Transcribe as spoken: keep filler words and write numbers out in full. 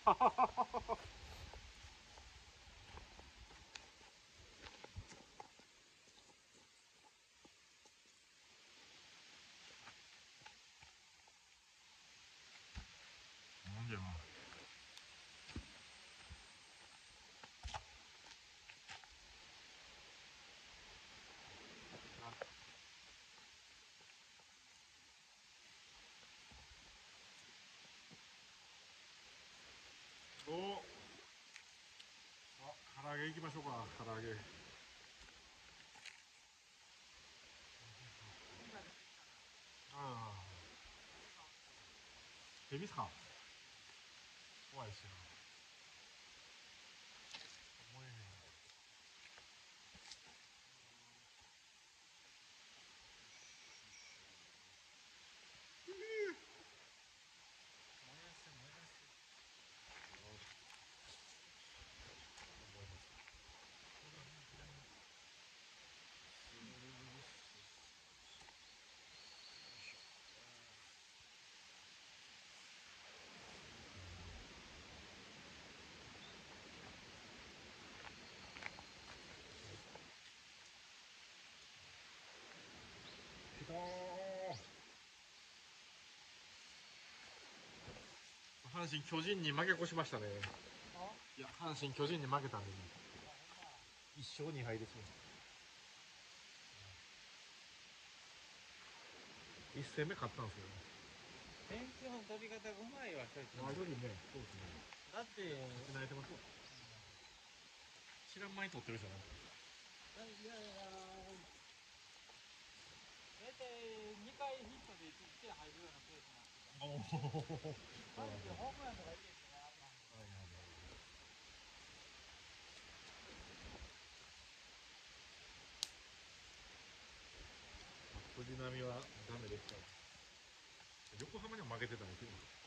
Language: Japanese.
なんでもおあ、唐揚げ行きましょうか。唐揚げああ、ヘビっすか。怖いっすよ。思えへん。燃やせ燃やせ。きたー。阪神巨人に負け越しましたね。いや、阪神巨人に負けたんでね。いっ勝に敗ですね。いっ戦目勝ったんですよね。 天気の取り方がうまいわ、そいつ。 あ、巨人ね、そうですね。 だって、 勝ち慣れてますわ。知らん間に取ってるじゃない。 いやいや、大体にかいヒットでいち点入るようなペースになってた。 おお。 マジでホームランとか入れてね、あんな。 はいはいはい。藤波はダメでした。横浜にも負けてたんですよ。